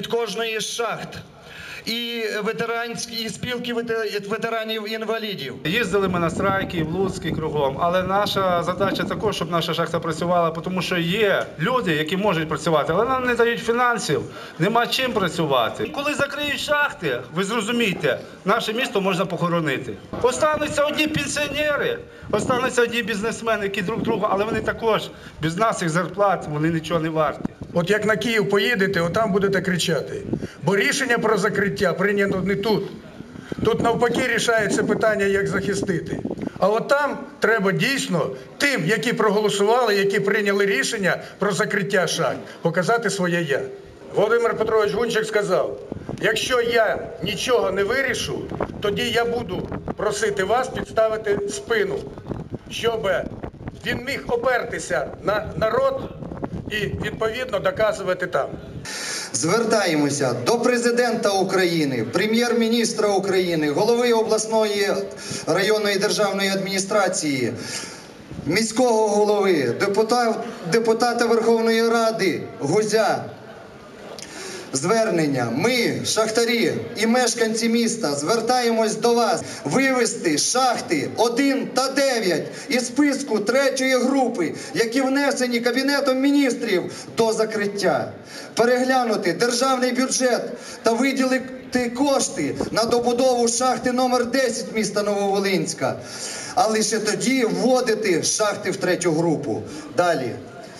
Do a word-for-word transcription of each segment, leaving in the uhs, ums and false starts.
кожної з шахт. І ветеранські, і спілки ветеранів-інвалідів. Їздили ми на страйки в Луцьк і кругом, але наша задача також, щоб наша шахта працювала, тому що є люди, які можуть працювати, але нам не дають фінансів, нема чим працювати. Коли закриють шахти, ви зрозумієте, наше місто можна похоронити. Остануться одні пенсіонери, остануться одні бізнесмени, які друг друга, але вони також, без наших зарплат, вони нічого не варті. От як на Київ поїдете, отам будете кричати. Бо рішення про закриття прийнято не тут. Тут навпаки рішається питання, як захистити. А от там треба дійсно тим, які проголосували, які прийняли рішення про закриття шахт, показати своє «я». Володимир Петрович Гунчик сказав, якщо я нічого не вирішу, тоді я буду просити вас підставити спину, щоб він міг опертися на народ і, відповідно, доказувати там. Звертаємося до Президента України, Прем'єр-міністра України, голови обласної районної державної адміністрації, міського голови, депутата, депутата Верховної Ради Гузя. Звернення. Ми, шахтарі і мешканці міста, звертаємось до вас вивести шахти один та дев'ять із списку третьої групи, які внесені Кабінетом міністрів до закриття. Переглянути державний бюджет та виділити кошти на добудову шахти номер десять міста Нововолинська, а лише тоді вводити шахти в третю групу. Далі.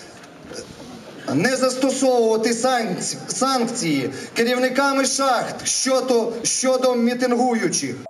Не застосовувати санкції керівниками шахт щодо, щодо мітингуючих.